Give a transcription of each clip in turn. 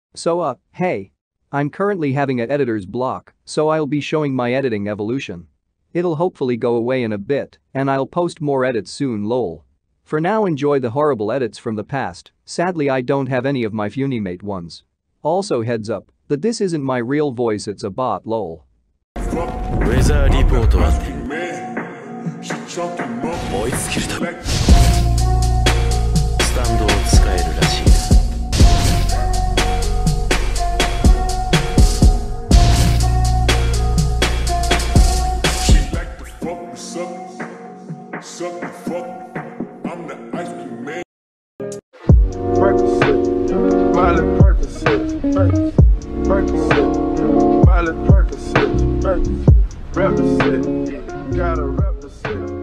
So hey. I'm currently having an editor's block, so I'll be showing my editing evolution. It'll hopefully go away in a bit, and I'll post more edits soon lol. For now enjoy the horrible edits from the past, sadly I don't have any of my Funimate ones. Also heads up, that this isn't my real voice, it's a bot lol. Weather report は追いつけるためスタンドを使えるらしい。 Suck the fuck, I'm the ice cream man. Percocet, Miley Percocet, Percocet, Miley Percocet, represent, gotta represent.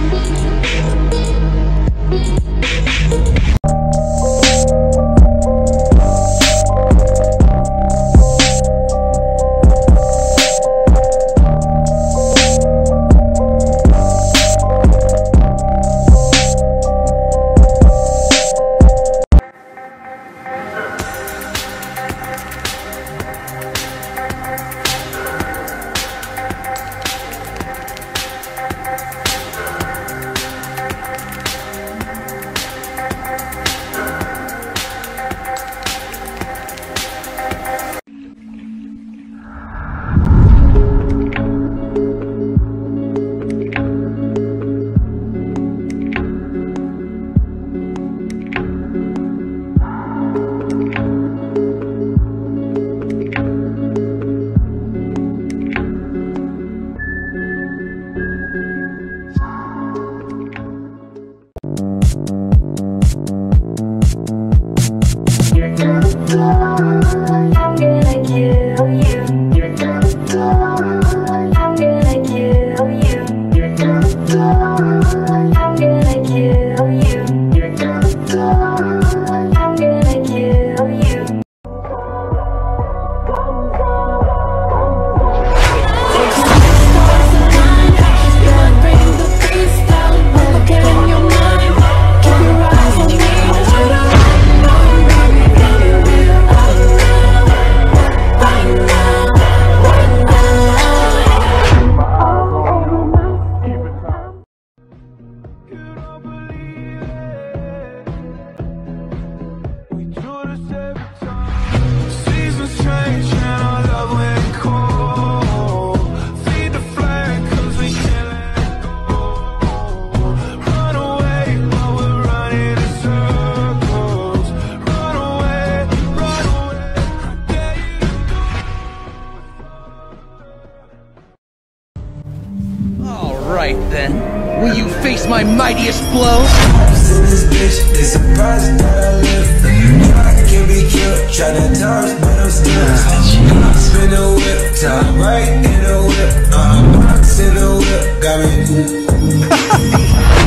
Alright then, will you face my mightiest blow? They surprised that I live. I can be killed, try to dodge, but I'm still spin a whip, top right in a whip, box in a whip, got me.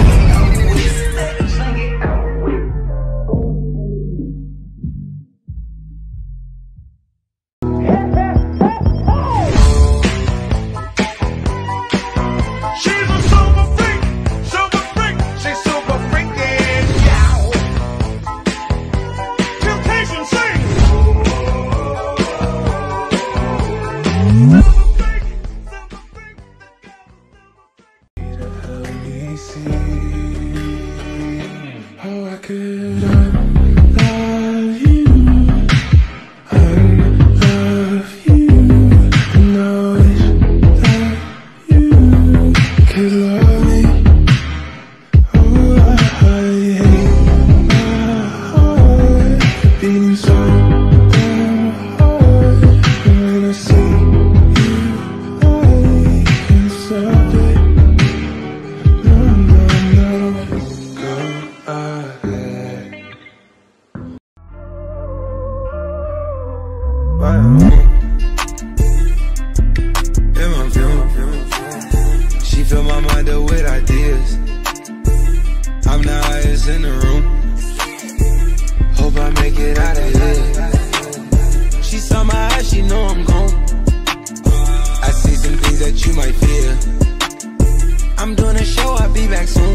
She fill my mind up with ideas. I'm the highest in the room. Hope I make it out of here. She saw my eyes, she know I'm gone. I see some things that you might fear. I'm doing a show, I'll be back soon.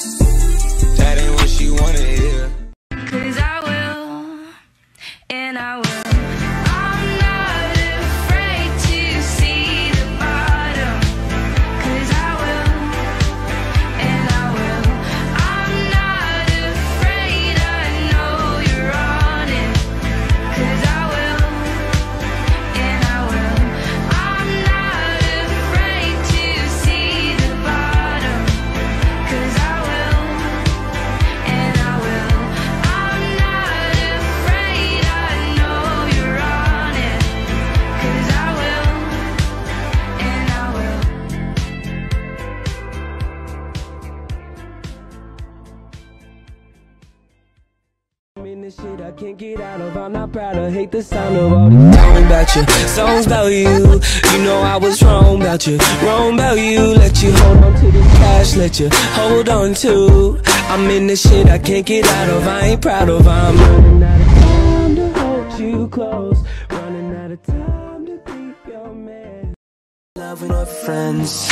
That ain't what she wanna hear. 'Cause I will, and I Shit I can't get out of, I'm not proud of, hate the sound of all these songs about you, songs about you. You know I was wrong about you, wrong about you. Let you hold on to this cash, let you hold on to. I'm in the shit I can't get out of, I ain't proud of. I'm running out of time to hold you close, running out of time to keep your man. Love with our friends.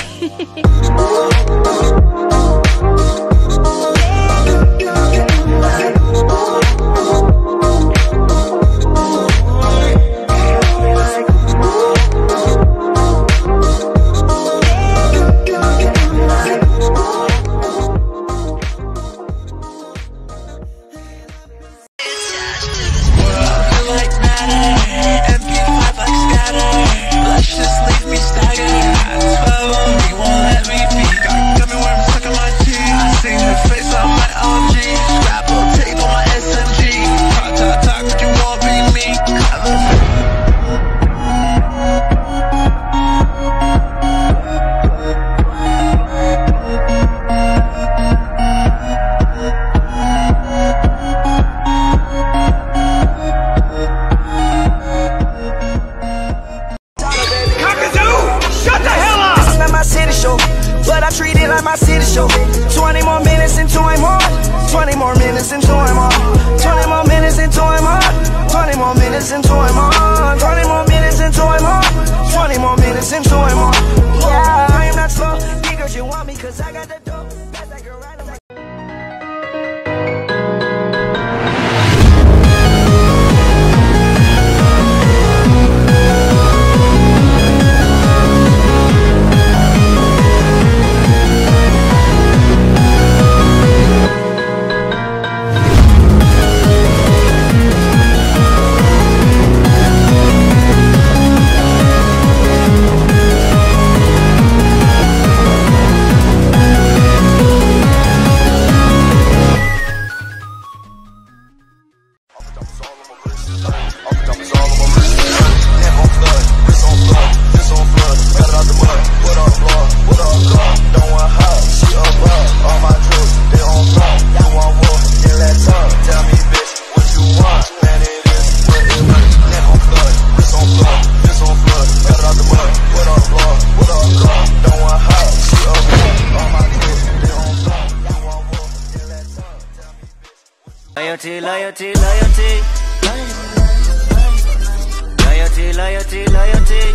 But I treat it like my city show. 20 more minutes into I'm on. 20 more minutes into I'm on. 20 more minutes into I'm on. 20 more minutes into I'm on. 20 more minutes into I'm on. 20 more minutes into I'm on. Yeah, I am not slow. Niggas, you want me cause I got the dope. That's like a ride. Loyalty, loyalty, loyalty. Loyalty, loyalty, loyalty.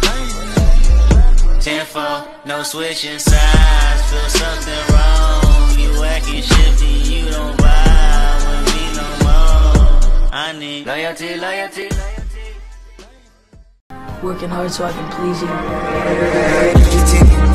10-4, no switching sides. Feel something wrong. You acting shifty, you don't vibe with me no more. I need loyalty, loyalty, loyalty. Working hard so I can please you.